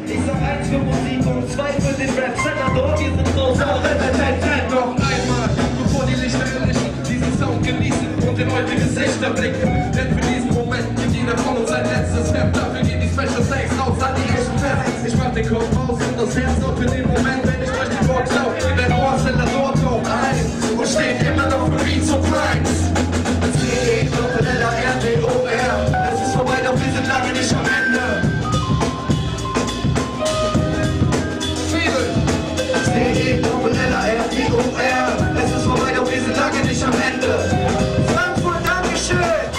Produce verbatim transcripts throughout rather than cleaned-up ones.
Ich sag eins für Musik und zwei für den Rap. Senador, wir sind so sauer. Noch einmal, bevor die Lichter erlischen, diesen Sound genießen und in eure Gesichter blicken. Denn für diesen Moment gibt jeder von uns ein letztes Rap. Dafür gehen die Special Thanks raus an die echten Fans. Ich mach den Kopf aus und das Herz auf für den Moment, wenn ich euch die Box lau. In dein Ohr Senador taucht ein und steht immer noch für Beats und Rhymes. Es geht noch in L A R D O R. Es ist vorbei, doch wir sind lange nicht am Ende. Es ist vorbei, doch wir sind lange nicht am Ende. Frankfurt, Dankeschön!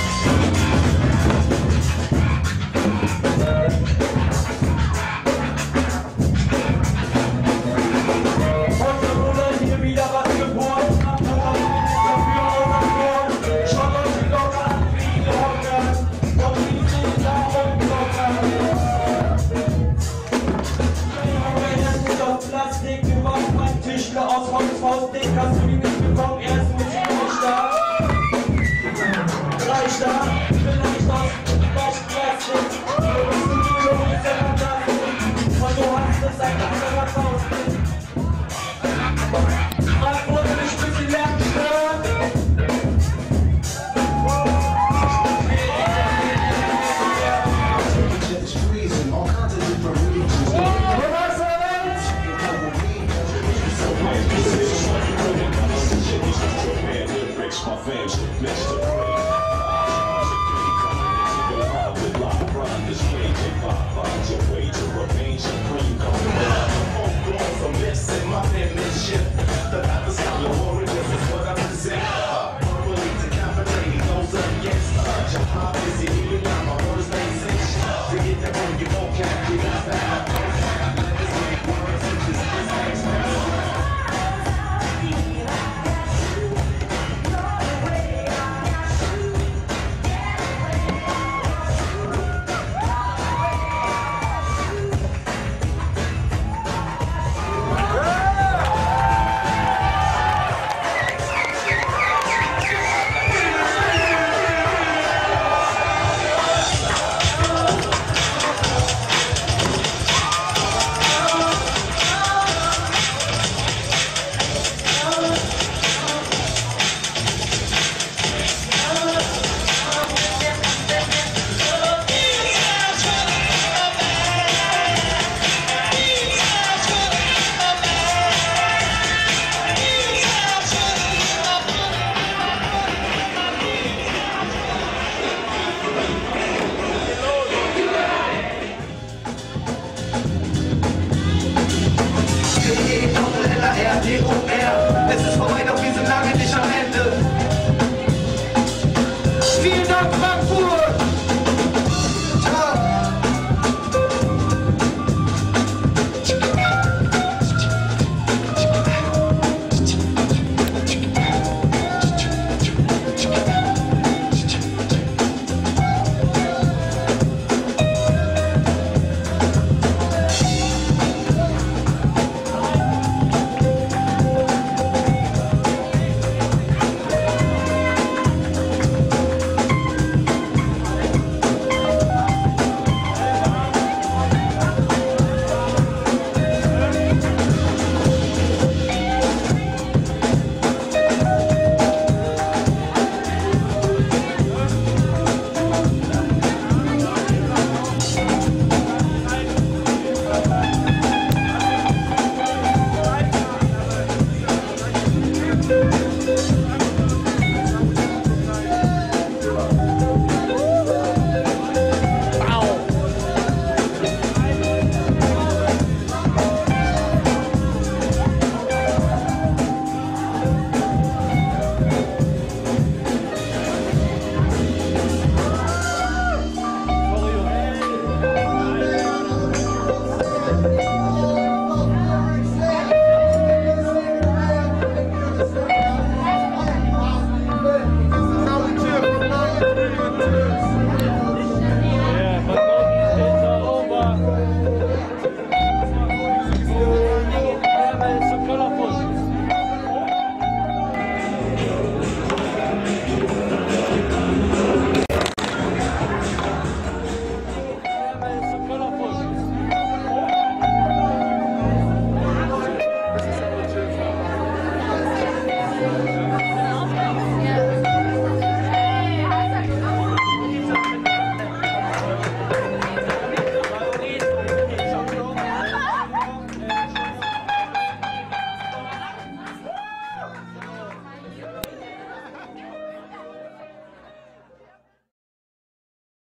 Heute wurde hier wieder was geboren. Macht doch auch dafür unseren Korn. Schaut euch die Glocke an, wie die Glocke. Und wie sie da rumglockern. Auf Plastik, du warst mein Tischler aus Holz, Faustdick, hast du ihn nicht bekommen, er ist Musik nicht da. Reicht da, vielleicht aus leicht Plastik, du bist ein Dilo, du bist ein Fantastik, und du hast es ein anderer Faustdick. Frankfurt will ich ein bisschen lernen stören. My fam should bless the brain. With live run, this rage and vibe, find your way to remain supreme. Homegrown from this and my penmanship. The path is color warriors is what I present. Verbally decapitating those against us. Your hobby is even now, my words make sense. Forget that when you vocab, you got that.